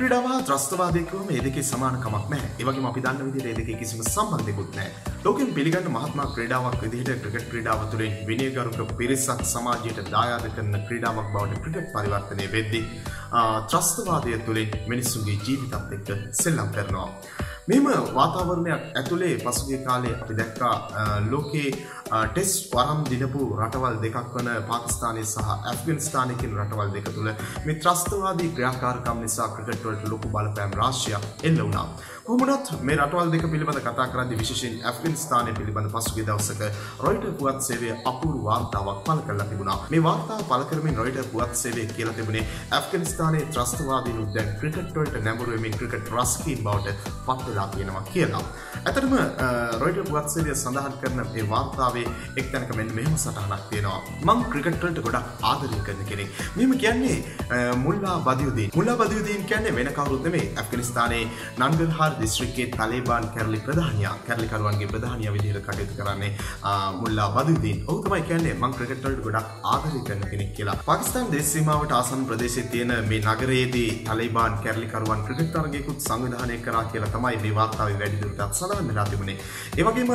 ක්‍රීඩාව හා ත්‍රස්තවාදය කියවම මේ දෙකේ සමානකමක් නැහැ. ඒ වගේම අපි දන්න විදිහට මේ දෙකේ කිසිම සම්බන්ධයක්වත් නැහැ. ලෝකෙන් පිළිගන්න මහත්මා ක්‍රීඩාවක් විදිහට ක්‍රිකට් ක්‍රීඩාව තුළින් විනයගරුක පිරිසක් සමාජයට දායාද කරන ක්‍රීඩාවක් බවට ක්‍රිකට් පරිවර්තනය වෙද්දී ත්‍රස්තවාදය තුළින් මිනිස්සුන්ගේ ජීවිතත් එක්ක සෙල්ලම් කරනවා. මෙම වාතාවරණයක් ඇතුලේ පසුගිය කාලේ අපි දැක්කා ලෝකේ ටෙස්ට් වරම් දිනපු රටවල් දෙකක් වන පාකිස්තානය සහ ඇෆ්ගනිස්තානය කියන රටවල් දෙක තුල මේ ත්‍රස්තවාදී ක්‍රියාකාරකම් නිසා ක්‍රිකට් වලට ලොකු බලපෑම් රාශියක් එල්ල වුණා. කොහොමවත් මේ රටවල් දෙක පිළිබඳ කතා කරද්දී විශේෂයෙන් ඇෆ්ගනිස්තානය පිළිබඳ පසුගිය දවසක රොයිටර් පුවත් සේවය අපූර්ව වාර්තාවක් පළ කරලා තිබුණා. මේ වාර්තාව පළ කරමින් රොයිටර් පුවත් සේවය කියලා තිබුණේ ඇෆ්ගනිස්තානයේ ත්‍රස්තවාදීන් දැන් ක්‍රිකට් වලට නැඹුරු වෙමින් ක්‍රිකට් රසිකයින් බවට පත් වෙලා තියෙනවා කියලා. ඇත්තටම රොයිටර් පුවත් සේවය සඳහන් කරන මේ වාර්තාවේ එක් තැනක මෙන්න මෙහෙම සටහනක් තියෙනවා. මම ක්‍රිකට් වලට ගොඩක් ආදරය කරන කෙනෙක්. මෙහෙම කියන්නේ මුල්ලා බදියුදීන්. මුල්ලා බදියුදීන් කියන්නේ වෙන කවුරුත් නෙමෙයි. ඇෆ්ගනිස්තානයේ නන්ගර්හාර් දිස්ත්‍රික්කයේ තාලිබාන් කැරලිකරුවන්ගේ ප්‍රධානියා විදිහට කටයුතු කරන්නේ මුල්ලා බදියුදීන්. ඔහු තමයි කියන්නේ මම ක්‍රිකට් වලට ගොඩක් ආදරය කරන කෙනෙක් කියලා. පාකිස්තාන දේශ සීමාවට ආසන්න ප්‍රදේශයේ තියෙන මේ නගරයේදී තාලිබාන් කැරලිකරුවන් ක්‍රිකට් තරගයකුත් සංවිධානය කරා කියලා තමයි මේ වාර්තාවේ වැඩිදුරටත් සඳහන් වෙලා තිබුණේ. ඒ වගේම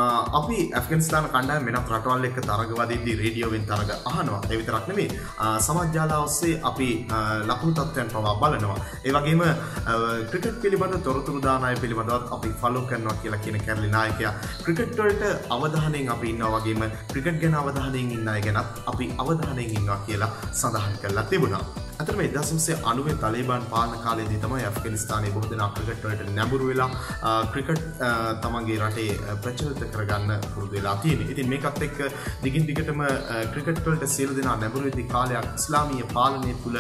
අපි ඇෆ්ගනිස්තාන කණ්ඩායම වෙනත් රටවල් එක්ක තරග වදිද්දී රේඩියෝවෙන් තරග අහනවා. ඒ විතරක් නෙමෙයි සමාජ ජාල ඔස්සේ අපි ලකුණු තත්ත්වයන් පවා බලනවා. ඒ වගේම ක්‍රිකට් පිළිබඳ තොරතුරු දාන අය පිළිබඳවත් අපි ෆලෝ කරනවා කියලා කියන කැරලි නායකයා ක්‍රිකට් වලට අවධානයෙන් අපි ඉන්නවා වගේම ක්‍රිකට් ගැන අවධානයෙන් ඉන්න අය ගැනත් අපි අවධානයෙන් ඉන්නවා කියලා සඳහන් කරලා තිබුණා. අතරම 1990 තාලිබාන් පාලන කාලයේදී තමයි ඇෆ්ගනිස්තානයේ බොහෝ දෙනා ක්‍රිකට් වලට නැඹුරු වෙලා ක්‍රිකට් තමන්ගේ රටේ ප්‍රචලිත කරගන්න පුරුදු වෙලා තියෙන්නේ. ඉතින් මේකත් එක්ක දිගින් දිගටම ක්‍රිකට් වලට සියලු දෙනා නැඹුරු වෙද්දී කාලයක් ඉස්ලාමීය පාලනය තුල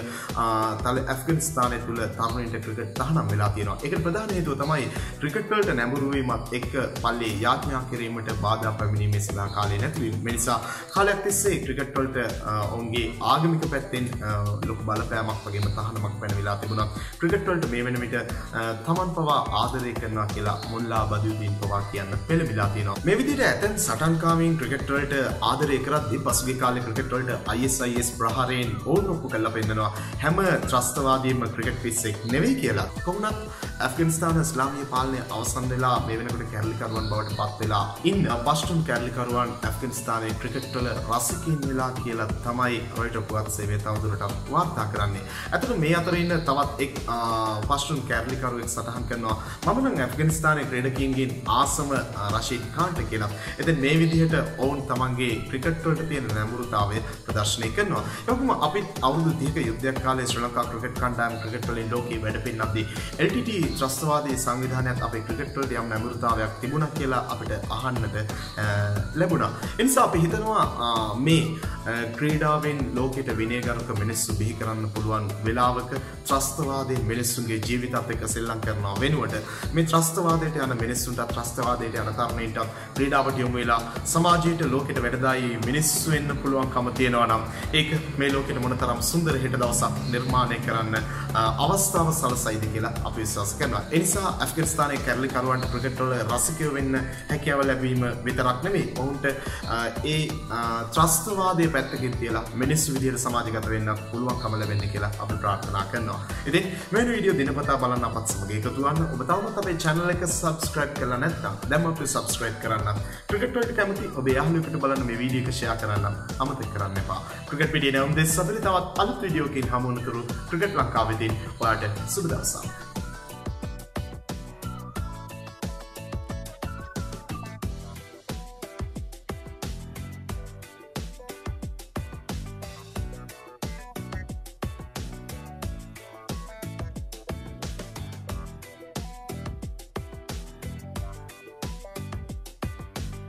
ඇෆ්ගනිස්තානයේ තුල තරුණයින්ට ක්‍රිකට් තහනම් වෙලා තියෙනවා. ඒකට ප්‍රධාන හේතුව තමයි ක්‍රිකට් වලට නැඹුරු වීමත් එක්ක පල්ලේ යාඥා කිරීමට බාධා පැමිණීමේ සඳහා කාලේ නැති වීම. මේ නිසා කාලයක් තිස්සේ ක්‍රිකට් වලට ඔවුන්ගේ ආගමික පැත්තෙන් ලොකු බලපෑමක් වගේම තහනමක් පැනවිලා තිබුණා. ක්‍රිකට් වලට මේ වෙන විට තමන් පවා ආදරය කරනවා කියලා මුල්ලා බදියුදීන් පවා කියන්න පෙළඹිලා තියෙනවා. මේ විදිහට ඇතැම් සටන්කාමීන් ක්‍රිකට් වලට ආදරය කරද්දී පසුගිය කාලේ ක්‍රිකට් වලට ISIS ප්‍රහාරයෙන් ඕනොප්පු කරලා පෙන්නනවා හැම ත්‍රස්තවාදීම ක්‍රිකට් පිස්සෙක් නෙවෙයි කියලා. කොහොමත් ඇෆ්ගනිස්තාන ඉස්ලාමීය පාලනය අවසන් වෙලා මේ වෙනකොට කැරලිකරුවන් බවට පත් වෙලා ඉන්න පෂ්ටුන් කැරලිකරුවන් ඇෆ්ගනිස්තානයේ ක්‍රිකට් වල රසිකයින් වෙලා කියලා තමයි රොයිටර් පුවත් සේවය තවදුරටත් වාර්තා කරන්නේ. අතට මේ අතර ඉන්න තවත් එක් පෂ්ටුන් කැරලිකරුවෙක් සටහන් කරනවා මම නම් ඇෆ්ගනිස්තානයේ ක්‍රීඩකයින්ගෙන් ආසම රෂීද් ખાන්ට කියලා. ඉතින් මේ විදිහට ඔවුන් තමන්ගේ ක්‍රිකට් වලට තියෙන නැඹුරුතාවය ප්‍රදර්ශනය කරනවා. ඒකම අපි අවුරුදු 30ක යුද්ධයක් කාලේ ශ්‍රී ලංකා ක්‍රිකට් කණ්ඩායම ක්‍රිකට් වලින් ලෝකයේ වැඩපින්නද්දී LTT ත්‍රස්තවාදී සංවිධානයත් අපේ ක්‍රිකට් වලට යම් නැඹුරුතාවයක් තිබුණා කියලා අපිට අහන්නට ලැබුණා. ඒ නිසා අපි හිතනවා මේ ක්‍රීඩාවෙන් ලෝකෙට විනයගරුක මිනිස්සු බිහි කරන්න පුළුවන් වෙලාවක ත්‍රස්තවාදයේ මිනිස්සුන්ගේ ජීවිතත් එක්ක සෙල්ලම් කරනවා වෙනුවට මේ ත්‍රස්තවාදයට යන මිනිස්සුන්ට ත්‍රස්තවාදයට යන තරුණයින්ට ක්‍රීඩාවට යොමු වෙලා සමාජයට ලෝකෙට වැඩදායි මිනිස්සු වෙන්න පුළුවන්කම තියෙනවා නම් ඒක මේ ලෝකෙට මොනතරම් සුන්දර හෙට දවසක් නිර්මාණය කරන්න අවස්ථාව සලසයිද කියලා අපි විශ්වාස කරනවා. ඒ නිසා ඇෆ්ගනිස්තානයේ කැරලිකරුවන්ට ක්‍රිකට් වල රසිකයෝ වෙන්න හැකියාව ලැබීම විතරක් නෙමෙයි ඔවුන්ට ඒ ත්‍රස්තවාදයේ පැත්තකින් තියලා මිනිස්සු විදියට සමාජගත වෙන්න පුළුවන්කම ලැබෙන්න කියලා අපි ප්‍රාර්ථනා කරනවා. ඉතින් මේ වීඩියෝ දිනපතා බලන්න අපත් සමග එකතු වන්න. ඔබ තවමත් අපේ channel එක subscribe කරලා නැත්නම් දැන් අපි subscribe කරන්න. ක්‍රිකට් වලට කැමති ඔබේ යාළුවෙකුට බලන්න මේ වීඩියෝ එක share කරන්න අමතක කරන්න එපා. ක්‍රිකට් වීඩියෝ නම් දෙස් සතරේ තවත් අලුත් වීඩියෝකින් හමු වෙනතුරු ක්‍රිකට් ලංකාවේදී ඔයාලට සුබ දවසක්.